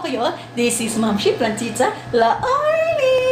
kayo. This is Ma'am Shi Plantita La Arlie.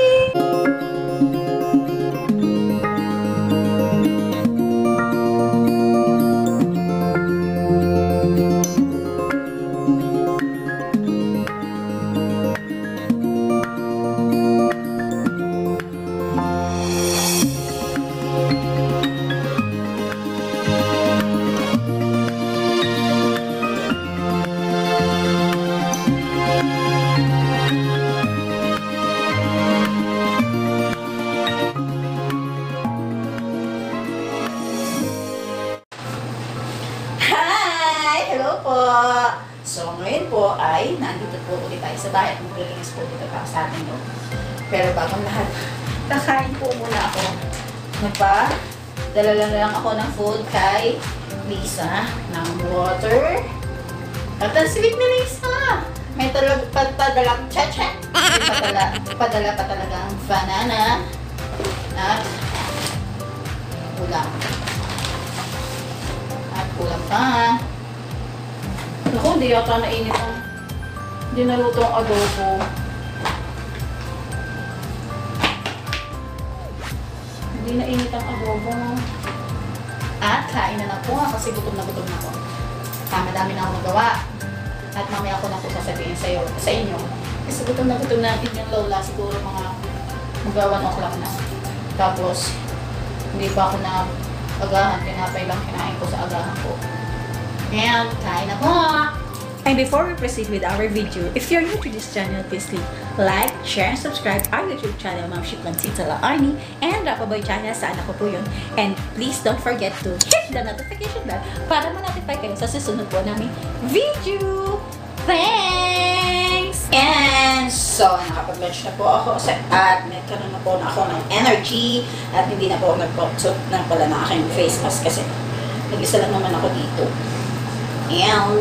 Hello po! So, ngayon po ay nandito po ulit tayo sa bahay at maglilinis po dito para sa atin. No? Pero bagong lahat, kakain po muna ako. Dala lang ako ng food kay Lisa ng water. At ang sweet ni Lisa! May padalang cheche. Padala pa talagang banana. At ulam. At ulam pa. Ako, hindi yata nainit ang dinaluto ang adobo. Hindi nainit ang adobo. At kain na po kasi gutom na ako. Madami na ako magawa. At mamaya ako na po sasabihin sa inyo. Kasi gutom na ang inyong lola. Siguro mga 1 o'clock na. Tapos, hindi pa ako na agahan. Tinapay lang kinain ko sa agahan ko. And kain na po! And before we proceed with our video, if you're new to this channel, please click like, share, and subscribe our YouTube channel, Ma'am Shi Plantita La Arlie, and Rapaboy channel, saan ako po yun. And please don't forget to hit the notification bell para ma-notify kayo sa susunod po namin video. Thanks! And so, nakapag-lunch na po ako at nagkaroon na po ako ng energy at hindi na po ako nagpot na pala na aking face mask kasi nag-isa lang naman ako dito. And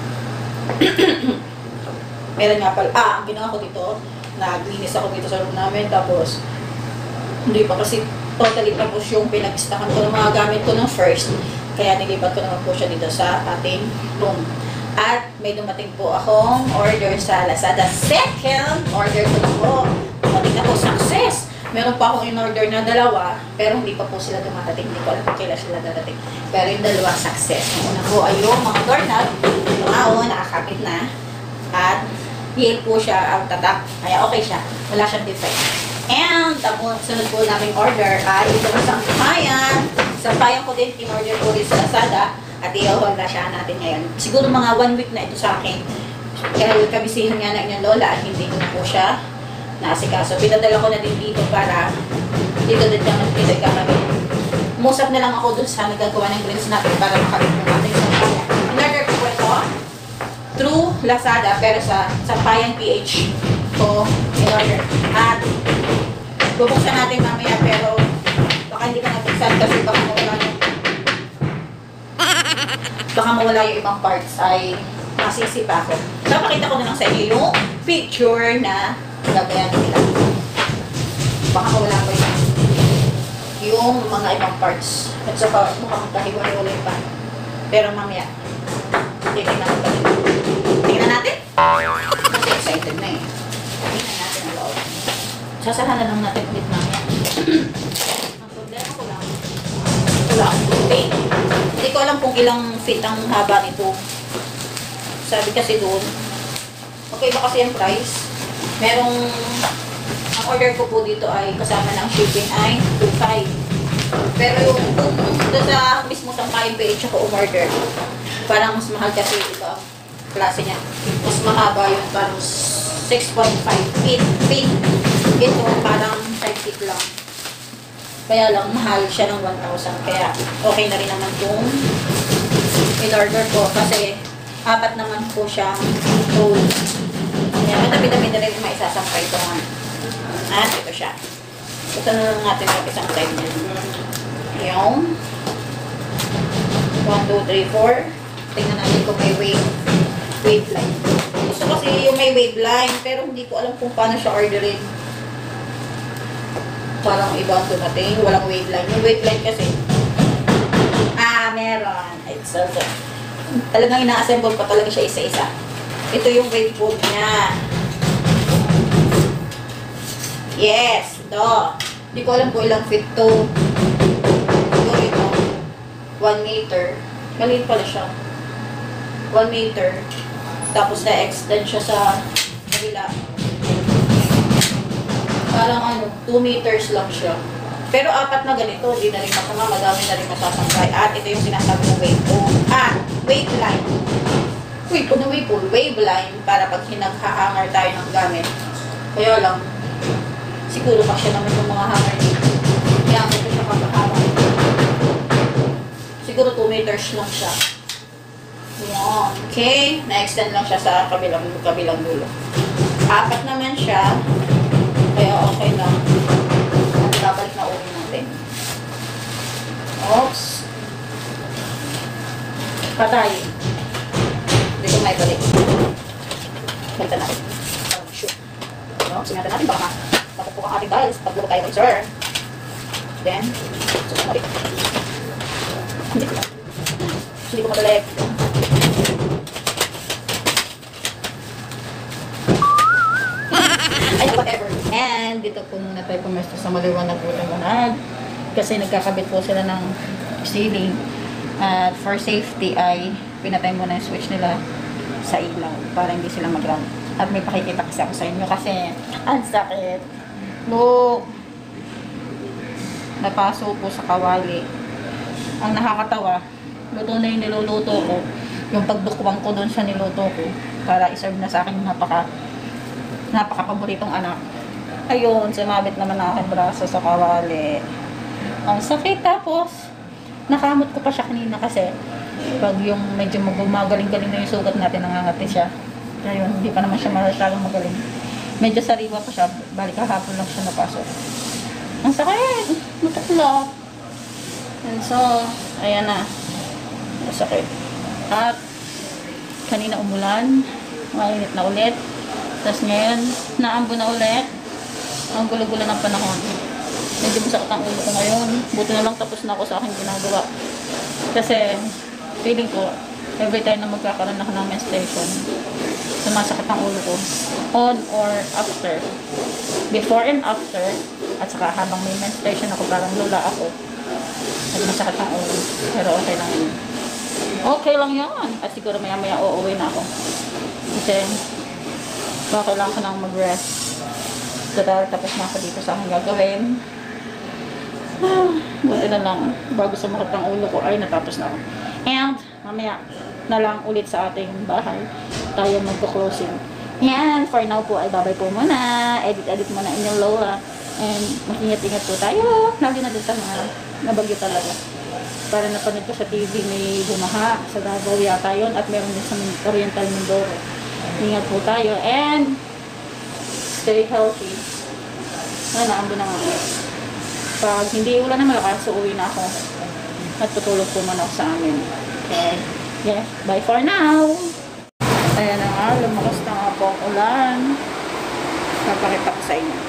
meron nga pala, ang ginawa ko dito, naglinis ako dito sa room namin, tapos hindi pa kasi totally tapos yung pinag-stackan ko ng mga gamit ko ng first, kaya nilipat ko naman po siya dito sa ating room. At may dumating po akong order sa Lazada. Second order ko na po. Dumating na po, success! Meron pa akong in-order na 2, pero hindi pa po sila dumadating. Hindi ko alam kung kailan sila dadating. Pero yung 2, success. Yung una po ay yung mga doorknob. Yung nakakapit na. At yeel po siya ang tatak. Kaya okay siya. Wala siyang defect. And tapos sunod po naming order ay ito sa sampayan. Sampayan ko din in-order po rin sa Lazada. At i-order siya natin ngayon. Siguro mga 1 week na ito sa akin. Kaya kabisihan nga na inyong lola at hindi ko na po siya naasikaso. Pinadala ko na din dito para dito din naman pinagkakabit. Musap na lang ako dun sa nagagawa ng greens natin para makabit ng ating sampayan. In-order ko po ito through Lazada pero sa Sampayan PH ko in-order. At bubuksan natin mamaya pero baka hindi pa nabuksan kasi baka mawala yung ibang parts ay masisi pa ako. So, pakita ko na lang sa inyo yung picture na gagayan nila. Baka mawala pa yung mga ibang parts. At saka mukhang kahiwa-hiwalay pa. Pero mamaya, tingnan natin. Kasi excited na eh. Tingnan natin ang loob. Sasahanan lang natin ulit mamaya. Ang problema ko lang, wala akong toothpaste. Hindi ko alam kung ilang feet ang haba nito. Sabi kasi doon, okay ba kasi ang price? Merong, ang order ko po dito ay kasama ng shipping ay 2.5. Pero yung doon sa mismo Sampayan PH ako umorder, parang mas mahal kasi ito ang klase niya. Mas mahaba yun, parang 6.5 feet. Ito parang 5 feet lang. Kaya lang mahal siya ng 1,000. Kaya okay na rin naman yung in-order ko kasi 4 naman po siya roll. Kaya madami-dami na rin maisasampay ito nga. At ito siya. Ito na lang natin yung isang side niya. Yung 1, 2, 3, 4. Tingnan natin kung may waveline. Gusto kasi yung may waveline pero hindi ko alam kung paano siya orderin. Parang iba ang dumating. Walang waveline. Yung waveline kasi meron. It's also talagang ina-assemble pa talaga siya isa-isa. Ito yung wave pool niya. Yes, ito. Hindi ko alam kung ilang feet to. Siguro ito. 1 meter. Maliit pala siya. 1 meter. Tapos na-extend siya sa kabila. Parang 2 meters lang siya. Pero 4 na ganito, hindi na rin masama, madami na rin masasangkay. At ito yung sinasabi ng wave pool. Wave line. Wave pool, wave line para pag hinag-hanger tayo ng gamit. Kaya lang, siguro pa siya naman yung mga hanger dito. Kaya ito siya pagkahanger. Siguro 2 meters lang siya. Yan. Okay, na-extend lang siya sa kabilang dulo. 4 naman siya. Kaya okay lang. Babalik na uwi natin. Oops. Patay. Dito may balik. Balitan natin. Shoot. Sinatan natin baka mapapuk ang ating tiles. Pagluto tayo ng sir. Then, susunod natin. Hindi ko madalik. Ay, whatever. And dito po muna tayo pumesto sa maliwanag po liwanag. Kasi nagkakabit po sila ng ceiling. At for safety ay pinatay muna yung switch nila sa ilaw para hindi sila mag-ground. At may pakikita kasi ako sa inyo kasi ang sakit. Look! Napaso po sa kawali. Ang nakakatawa, luto na yung niluluto ko. Yung pagdukwang ko doon sa niluto ko para iserve na sa akin yung napaka-paboritong anak. Ayun, sumabit naman ang aking braso sa kawali. Ang sakit. Tapos nakamot ko pa siya kanina kasi pag yung medyo magaling-galing na yung sugat natin, nangangati siya. Ayun, hindi pa naman siya masyadong magaling. Medyo sariwa pa siya. Balik kahapon lang siya napasok. Ang sakit. Matuklap. And so, ayan na. Ang sakit. At kanina umulan. Mainit na ulit. Tapos ngayon, naambo na ulit. Ang gulo-gulo ng panahon. Medyo masakit ang ulo ko ngayon. Buti na lang tapos na ako sa aking ginagawa. Kasi, feeling ko, every time na magkakaroon ako ng menstruation, sumasakit ang ulo ko. On or after. Before and after. At saka habang may menstruation ako, parang lula ako. At masakit ang ulo. Pero okay lang yun. Okay lang yun. At siguro maya-maya uuwi na ako. Kasi, baka kailangan ko nang mag-rest. Total, tapos na ako dito sa aking gagawin. Buti na lang. Bago sumakit ang ulo ko, ay natapos na ako. And, mamaya na lang ulit sa ating bahay. Tayo magpo-closing. Yan, for now po ay babay po muna. Edit muna inyong lola. And, mag-ingat-ingat po tayo. Lagi na din sa mga nabagyo talaga. Para napanood ko sa TV, may bumaha. Sa Davao yata yun. At meron din sa Oriental Mindoro. Ingat po tayo and stay healthy. Naambo na nga. Pag hindi ulan na malakas, uuwi na ako. At tutulog po man ako sa amin. Okay. Yeah. Bye for now. Ayan na nga. Lumakas na nga po ang ulan. Papakita ko sa inyo.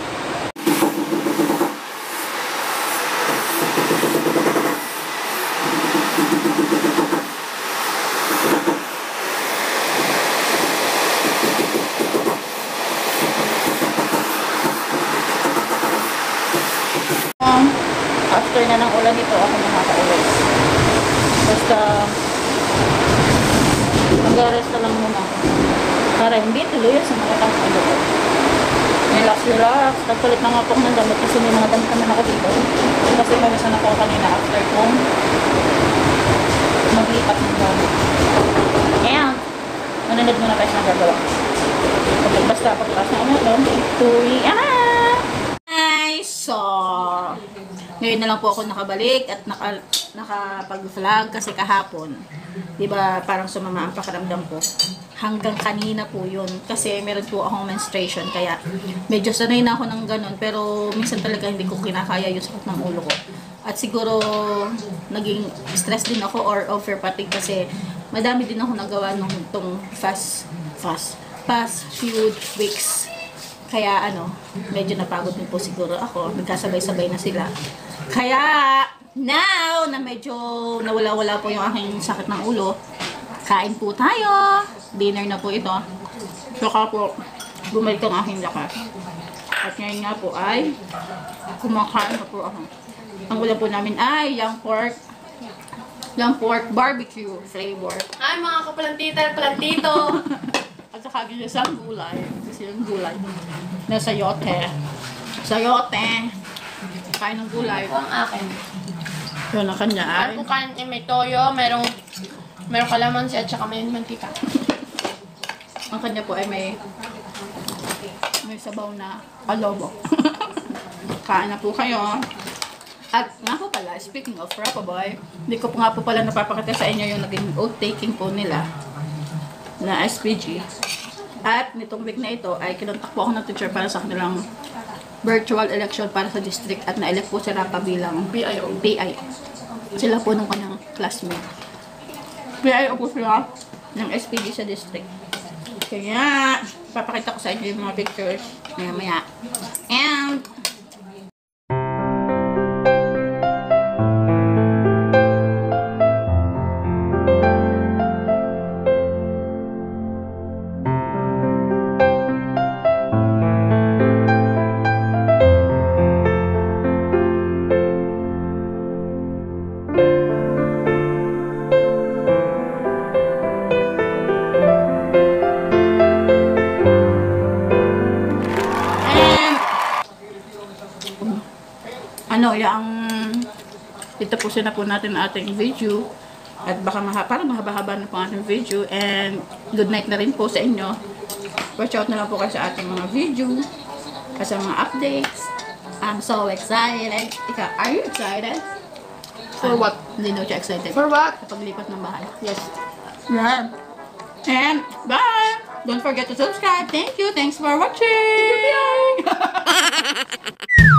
After na ng ulan ito, ako nakaka-uwi. Basta, mag-rest na lang muna ako. Para hindi tuloy sa mga tangkalo ko. Relax. Nagpalit na nga po ng damit kasi may mga damit naman ako dito. Kasi pawisan ako kanina after kong maglipat ng gamit. And, manunod muna tayo sa gagawa. Basta, pagkakas na ulit, tuwi, So, ngayon na lang po ako nakabalik at nakapag-vlog kasi kahapon, diba, parang sumama ang pakiramdam ko. Hanggang kanina po yun. Kasi meron po akong menstruation. Kaya medyo sanay na ako ng ganun. Pero minsan talaga hindi ko kinakaya yung sakit ng ulo ko. At siguro naging stress din ako or over fatigue kasi madami din ako nagawa nung itong past few weeks. Kaya medyo napagod din po siguro ako. Nagkasabay-sabay na sila. Kaya, now na medyo nawala-wala po yung aking sakit ng ulo, kain po tayo. Dinner na po ito. Saka po, bumalik ang aking lakas. At ngayon nga po ay kumakain na po ako. Ang ulam po namin ay yung pork barbecue flavor. Ay, mga kapalantita, palantito. At saka ginisang gulay. Kasi yung gulay na sayote. Sayote. Kain ng gulay. Ito ang akin. Yun ang kanya ay. Ano po kanin? May toyo, merong kalamansi at saka may mantika. Ang kanya po ay may sabaw na adobo. Kain na po kayo. At nga po pala, speaking of Rappaboy, hindi ko po nga po pala napapakita sa inyo yung naging oath-taking po nila na SPG. At nitong week na ito ay kinontak po ako ng teacher para sa kanilang virtual election para sa district at na-elect po si Rappa bilang PIO. Sila po nung kanyang classmate. PIO po sila ng SPG sa district. Kaya, papakita ko sa inyo yung mga pictures maya-maya. And, itapusin na po natin ang ating video at baka parang mahaba-haba na po ang ating video and good night na rin po sa inyo. Watch out na lang po kayo sa ating mga video at sa mga updates. I'm so excited. Ikaw, are you excited? For what? Hindi na siya excited. For what? Kapag lipat ng bahay. Yes. Yeah. And bye! Don't forget to subscribe. Thank you. Thanks for watching!